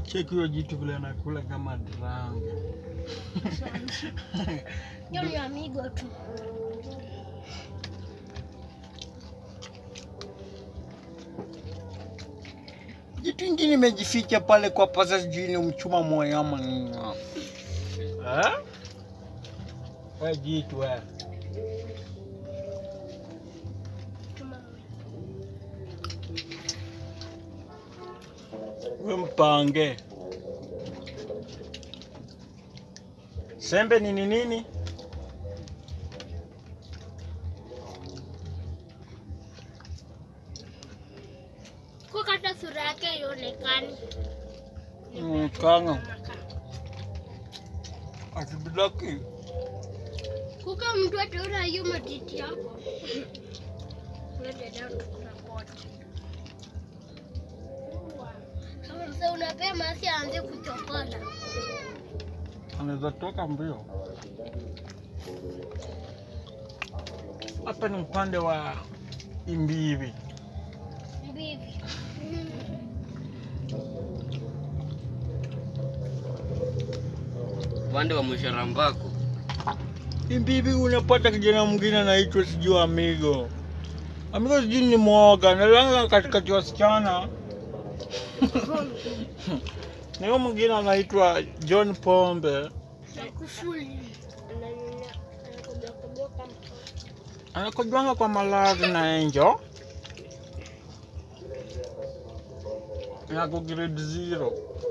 Cheki hiyo jitu vile anakula kama dranga. Hiyo ni amigo tu. Jitu ingine imejificha pale kwa pasa sijui mchuma moyo ama nini. Wewe jitu wewe. Wewe mpange. Sembe nini nini? Kukata sura yake ionekane. Kanga. Asibidaki. Kuka mtu ataona hiyo matiti yako. Wewe ndio tukuna kote. Sasa unapea masi aanze kuchokota. Anaweza toka mbio. Hapa ni upande wa Imbivi. Imbivi. Upande wa Msharambako. Imbivi unapata kijana mwingine anaitwa sijui Amigo. Amigo sijui ni mwoga, analala katikati wasichana. Na huyo mwingine anaitwa John Pombe. Kufuli. Anakojwanga kwa malazi na Angel. Na grade 0.